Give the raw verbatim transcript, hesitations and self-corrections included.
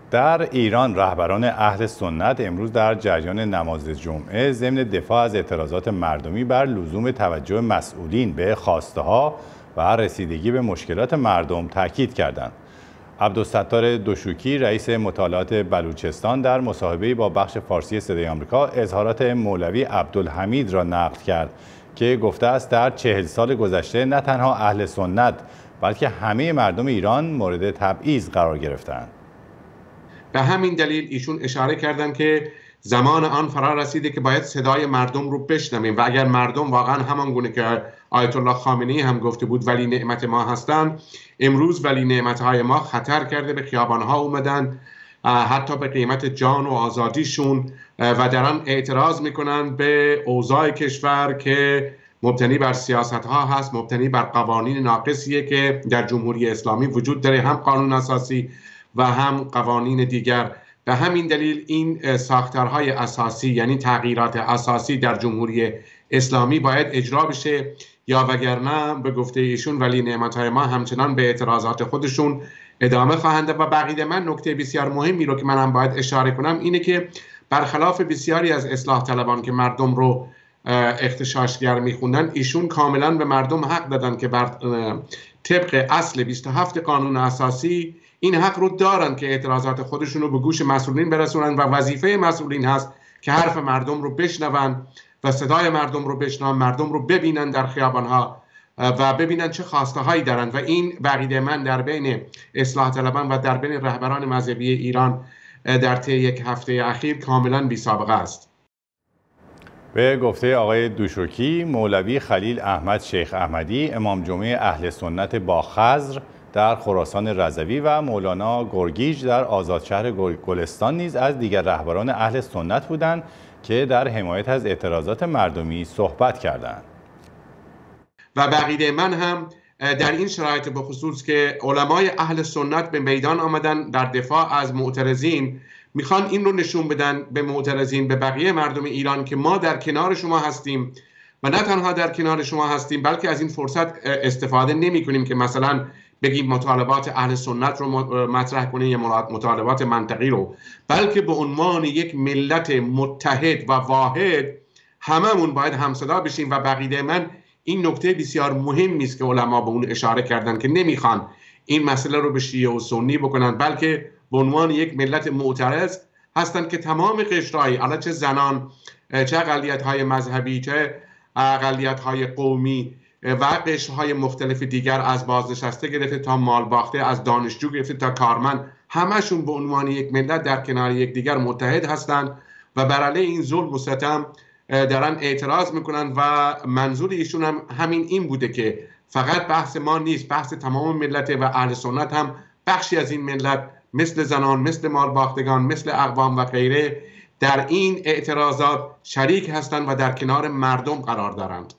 در ایران رهبران اهل سنت امروز در جریان نماز جمعه ضمن دفاع از اعتراضات مردمی بر لزوم توجه مسئولین به خواسته‌ها و رسیدگی به مشکلات مردم تاکید کردند. عبدالستار دوشوکی رئیس مطالعات بلوچستان در مصاحبه‌ای با بخش فارسی صدای آمریکا اظهارات مولوی عبدالحمید را نقل کرد که گفته است در چهل سال گذشته نه تنها اهل سنت بلکه همه مردم ایران مورد تبعیض قرار گرفتند. به همین دلیل ایشون اشاره کردند که زمان آن فرا رسیده که باید صدای مردم رو بشنویم و اگر مردم واقعا همان گونه که آیت الله خامنه‌ای هم گفته بود ولی نعمت ما هستند، امروز ولی نعمت‌های ما خطر کرده، به خیابان‌ها اومدن، حتی به قیمت جان و آزادیشون، و در آن اعتراض میکنن به اوضاع کشور که مبتنی بر سیاست‌ها هست، مبتنی بر قوانین ناقصیه که در جمهوری اسلامی وجود داره، هم قانون اساسی و هم قوانین دیگر. به همین دلیل این ساختارهای اساسی، یعنی تغییرات اساسی در جمهوری اسلامی باید اجرا بشه، یا وگرنه به گفته ایشون ولی نعمت‌های ما همچنان به اعتراضات خودشون ادامه خواهند. و بقیه من نکته بسیار مهمی رو که من هم باید اشاره کنم اینه که برخلاف بسیاری از اصلاح طلبان که مردم رو اغتشاشگر میخوندن، ایشون کاملا به مردم حق دادن که بر طبق اصل بیست و هفت قانون اساسی این حق رو دارن که اعتراضات خودشون رو به گوش مسئولین برسونن و وظیفه مسئولین هست که حرف مردم رو بشنون و صدای مردم رو بشنون، مردم رو ببینن در خیابانها و ببینن چه خواسته هایی دارن. و این بقیده من در بین اصلاح طلبان و در بین رهبران مذهبی ایران در طی یک هفته اخیر کاملا بی سابقه است. به گفته آقای دوشوکی، مولوی خلیل احمد شیخ احمدی امام جمعه اهل سنت با خضر در خراسان رضوی و مولانا گرگیج در آزادشهر گلستان نیز از دیگر رهبران اهل سنت بودند که در حمایت از اعتراضات مردمی صحبت کردند. و بقیده من هم در این شرایط به خصوص که علمای اهل سنت به میدان آمدن در دفاع از معترضین، میخوان این رو نشون بدن به معترضین، به بقیه مردم ایران که ما در کنار شما هستیم و نه تنها در کنار شما هستیم بلکه از این فرصت استفاده نمی کنیم که مثلا بگیم مطالبات اهل سنت رو مطرح کنیم یا مطالبات منطقی رو، بلکه به عنوان یک ملت متحد و واحد هممون باید همصدا بشیم. و بقیده من این نکته بسیار مهمی است که علما به اون اشاره کردن که نمیخوان این مسئله رو به شیعه و سنی بکنن، بلکه به عنوان یک ملت معترض هستند که تمام قشرهای، حالا چه زنان، چه اقلیت‌های مذهبی، چه اقلیت‌های قومی و قشرهای مختلف دیگر، از بازنشسته گرفته تا مالباخته، از دانشجو گرفته تا کارمند، همشون به عنوان یک ملت در کنار یک دیگر متحد هستند و بر علیه این ظلم و ستم دارن اعتراض میکنن. و منظور ایشون هم همین این بوده که فقط بحث ما نیست، بحث تمام ملت و اهل سنت هم بخشی از این ملت مثل زنان، مثل مالباختگان، مثل اقوام و غیره در این اعتراضات شریک هستند و در کنار مردم قرار دارند.